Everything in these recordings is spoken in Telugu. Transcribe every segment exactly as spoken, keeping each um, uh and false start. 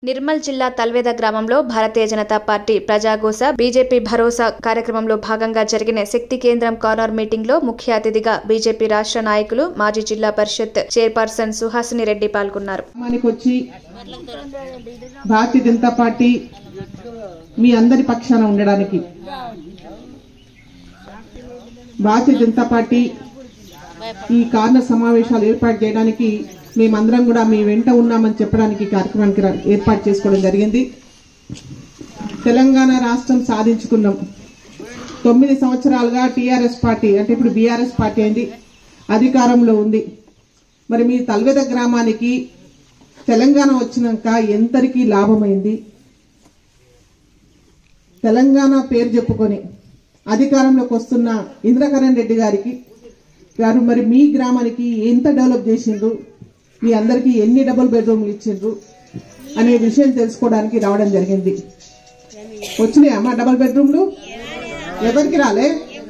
నిర్మల్ జిల్లా తల్వేద గ్రామంలో భారతీయ జనతా పార్టీ ప్రజాగోస బీజేపీ భరోసా కార్యక్రమంలో భాగంగా జరిగిన శక్తి కేంద్రం కార్నర్ మీటింగ్ లో ముఖ్య అతిథిగా బీజేపీ రాష్ట్ర నాయకులు మాజీ జిల్లా పరిషత్ చైర్పర్సన్ సుహాసిని రెడ్డి పాల్గొన్నారు. భారతీయ జనతా పార్టీ మీ అందరి పక్షాన ఉండడానికి భారతీయ జనతా పార్టీ ఈ కార్నర్ సమావేశాలు ఏర్పాటు చేయడానికి మేమందరం కూడా మీ వెంట ఉన్నామని చెప్పడానికి కార్యక్రమానికి ఏర్పాటు చేసుకోవడం జరిగింది. తెలంగాణ రాష్ట్రం సాధించుకున్నాం. తొమ్మిది సంవత్సరాలుగా టీఆర్ఎస్ పార్టీ అంటే ఇప్పుడు బీఆర్ఎస్ పార్టీ అయింది, అధికారంలో ఉంది. మరి మీ తల్వేద గ్రామానికి తెలంగాణ వచ్చినాక ఎంతరికి లాభమైంది? తెలంగాణ పేరు చెప్పుకొని అధికారంలోకి వస్తున్న ఇంద్రకరణ్ రెడ్డి గారికి గారు మరి మీ గ్రామానికి ఎంత డెవలప్ చేసిండ్రు, మీ అందరికీ ఎన్ని డబుల్ బెడ్రూమ్లు ఇచ్చిండ్రు అనే విషయం తెలుసుకోవడానికి రావడం జరిగింది. వచ్చినాయి అమ్మా డబుల్ బెడ్రూమ్లు? ఎవరికి రాలే?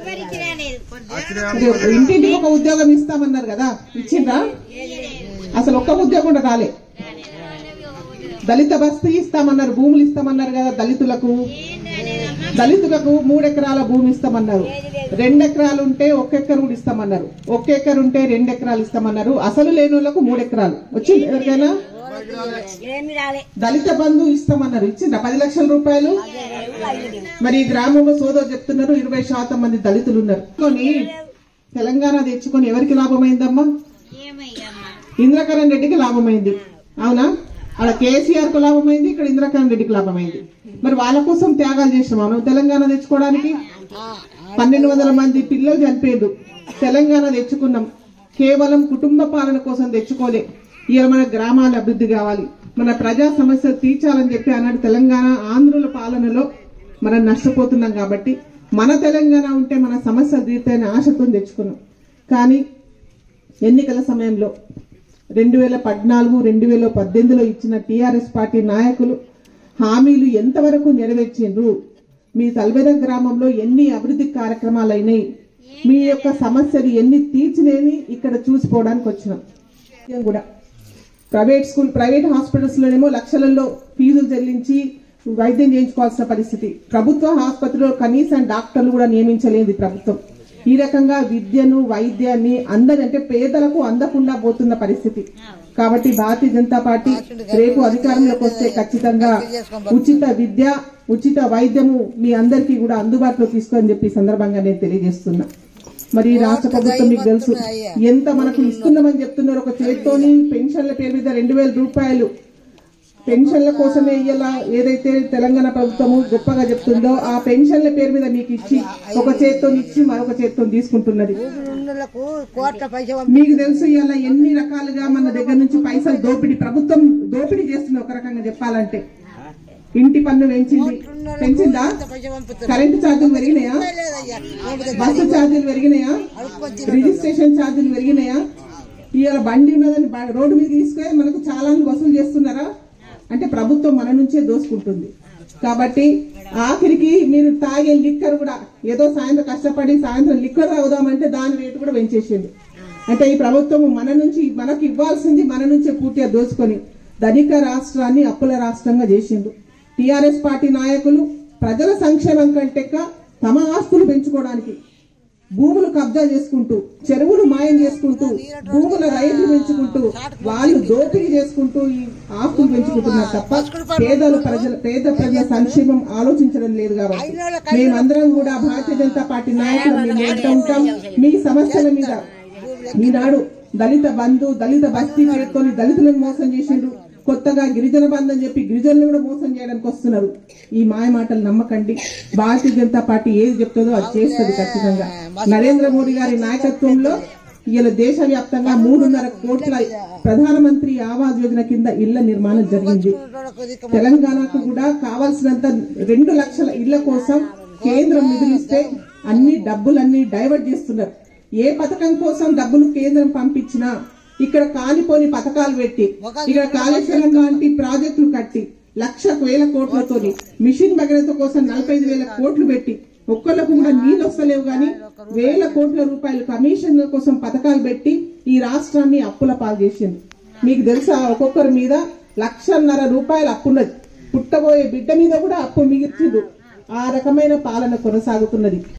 ఇంటింటికి ఒక ఉద్యోగం ఇస్తామన్నారు కదా, ఇచ్చిండ్రా? అసలు ఒక్క ఉద్యోగం కూడా రాలే. దళిత బస్తీ ఇస్తామన్నారు, భూములు ఇస్తామన్నారు కదా దళితులకు. దళితులకు మూడెకరాల భూమి ఇస్తామన్నారు, రెండు ఎకరాలు ఉంటే ఒక ఎకరం కూడా ఇస్తామన్నారు, ఒక ఎకరం ఉంటే రెండు ఎకరాలు ఇస్తామన్నారు. అసలు లేని వాళ్ళకు మూడు ఎకరాలు వచ్చింది. ఎవరికైనా దళిత బంధు ఇస్తామన్నారు, ఇచ్చిండ్రా పది లక్షల రూపాయలు? మరి ఈ గ్రామంలో సోదరు చెప్తున్నారు ఇరవై శాతం మంది దళితులు ఉన్నారు. తెలంగాణ తెచ్చుకొని ఎవరికి లాభమైందమ్మా? ఇంద్రకరణ్ రెడ్డికి లాభమైంది, అవునా? అలా కేసీఆర్ కు లాభమైంది, ఇక్కడ ఇంద్రకరణ్ రెడ్డికి లాభమైంది. మరి వాళ్ళ కోసం త్యాగాలు చేసినాం మనం తెలంగాణ తెచ్చుకోవడానికి. పన్నెండు వందల మంది పిల్లలు చనిపోయారు, తెలంగాణ తెచ్చుకున్నాం. కేవలం కుటుంబ పాలన కోసం తెచ్చుకోలే. ఇలా మన గ్రామాల అభివృద్ధి కావాలి, మన ప్రజా సమస్యలు తీర్చాలని చెప్పి అన్నాడు. తెలంగాణ ఆంధ్రుల పాలనలో మనం నష్టపోతున్నాం కాబట్టి మన తెలంగాణ ఉంటే మన సమస్యలు తీర్తాయని ఆశతో తెచ్చుకున్నాం. కానీ ఎన్నికల సమయంలో రెండు వేల పద్నాలుగు రెండు వేల పద్దెనిమిదిలో ఇచ్చిన టీఆర్ఎస్ పార్టీ నాయకులు హామీలు ఎంతవరకు నెరవేర్చిండ్రు? మీ తల్వేద గ్రామంలో ఎన్ని అభివృద్ధి కార్యక్రమాలు అయినాయి? మీ యొక్క సమస్యలు ఎన్ని తీర్చినేవి ఇక్కడ చూసిపోవడానికి వచ్చినాం. కూడా ప్రైవేట్ స్కూల్ ప్రైవేట్ హాస్పిటల్స్ లోనేమో లక్షలలో ఫీజులు చెల్లించి వైద్యం చేయించుకోవాల్సిన పరిస్థితి. ప్రభుత్వ ఆసుపత్రిలో కనీసం డాక్టర్లు కూడా నియమించలేదు ప్రభుత్వం. ఈ రకంగా విద్యను వైద్యాన్ని అందరి అంటే పేదలకు అందకుండా పోతున్న పరిస్థితి. కాబట్టి భారతీయ జనతా పార్టీ రేపు అధికారంలోకి వస్తే ఖచ్చితంగా ఉచిత విద్య ఉచిత వైద్యము మీ అందరికీ కూడా అందుబాటులో తీసుకొని చెప్పి సందర్భంగా నేను తెలియజేస్తున్నా. మరి రాష్ట్ర ప్రభుత్వం మీకు తెలుసు ఎంత మనకు ఇస్తున్నామని చెప్తున్నారు. ఒక చేత్తోని పెన్షన్ల పేరు మీద రెండు వేల రూపాయలు పెన్షన్ల కోసమే ఇలా ఏదైతే తెలంగాణ ప్రభుత్వము గొప్పగా చెప్తుందో ఆ పెన్షన్ల పేరు మీద మీకు ఇచ్చి ఒక చేత్తో ఇచ్చి మరొక చేత్తో తీసుకుంటున్నది. మీకు తెలుసు ఇలా ఎన్ని రకాలుగా మన దగ్గర నుంచి పైసలు దోపిడీ ప్రభుత్వం దోపిడీ చేస్తుంది. ఒక రకంగా చెప్పాలంటే ఇంటి పన్ను పెంచింది, పెంచిందా? కరెంటు ఛార్జీలు పెరిగినాయా? బస్సు ఛార్జీలు పెరిగినాయా? రిజిస్ట్రేషన్ ఛార్జీలు పెరిగినాయా? ఇవాళ బండి ఉన్నదని రోడ్డు మీద తీసుకొని మనకు చాలా వసూలు చేస్తున్నారా? అంటే ప్రభుత్వం మన నుంచే దోసుకుంటుంది. కాబట్టి ఆఖరికి మీరు తాగే లిక్కర్ కూడా ఏదో సాయంత్రం కష్టపడి సాయంత్రం లిక్కర్ తాగుదామంటే దాని రేటు కూడా పెంచేసింది. అంటే ఈ ప్రభుత్వం మన నుంచి మనకు ఇవ్వాల్సింది మన నుంచే పూర్తిగా దోచుకొని ధనిక రాష్ట్రాన్ని అప్పుల రాష్ట్రంగా చేసిండు. టీఆర్ఎస్ పార్టీ నాయకులు ప్రజల సంక్షేమం కంటే తమ ఆస్తులు పెంచుకోవడానికి భూములు కబ్జా చేసుకుంటూ చెరువులు మాయం చేసుకుంటూ భూముల రైతులు పెంచుకుంటూ వాళ్ళు దోపిడీ చేసుకుంటూ ఈ ఆస్తులు పెంచుకుంటున్నారు తప్ప పేదలు ప్రజల పేద ప్రజల సంక్షేమం ఆలోచించడం లేదు. కాబట్టి మేమందరం కూడా భారతీయ జనతా పార్టీ నాయకులు మేము వెంట ఉంటాం. మీ సమస్యల మీద ఈనాడు దళిత బంధు దళిత బస్తీ పేరుతోని దళితులను మోసం చేసిండ్రు. కొత్తగా గిరిజన బంధు అని చెప్పి గిరిజనులు కూడా మోసం చేయడానికి వస్తున్నారు. ఈ మాయ మాటలు నమ్మకండి. భారతీయ జనతా పార్టీ ఏది చెప్తుందో అది చేస్తుంది ఖచ్చితంగా. నరేంద్ర మోడీ గారి నాయకత్వంలో ఇలా దేశవ్యాప్తంగా మూడున్నర కోట్ల ప్రధానమంత్రి ఆవాస్ యోజన కింద ఇళ్ల నిర్మాణం జరిగింది. తెలంగాణకు కూడా కావాల్సినంత రెండు లక్షల ఇళ్ల కోసం కేంద్రం నిధులిస్తే అన్ని డబ్బులన్నీ డైవర్ట్ చేస్తున్నారు. ఏ పథకం కోసం డబ్బులు కేంద్రం పంపించినా ఇక్కడ కాలిపోని పథకాలు పెట్టి ఇక్కడ కాళేశ్వరం లాంటి ప్రాజెక్టులు కట్టి లక్ష వేల కోట్లతో మిషన్ భగీరథ కోసం నలభై ఐదు వేల కోట్లు పెట్టి ఒక్కళ్ళకు కూడా నీళ్ళు వస్తలేవు. గానీ వేల కోట్ల రూపాయలు కమిషన్ల కోసం పథకాలు పెట్టి ఈ రాష్ట్రాన్ని అప్పుల పాలు చేసింది. మీకు తెలుసా ఒక్కొక్కరి మీద లక్షన్నర రూపాయలు అప్పున్నది. పుట్టబోయే బిడ్డ మీద కూడా అప్పు మిగిల్చిండు. ఆ రకమైన పాలన కొనసాగుతున్నది.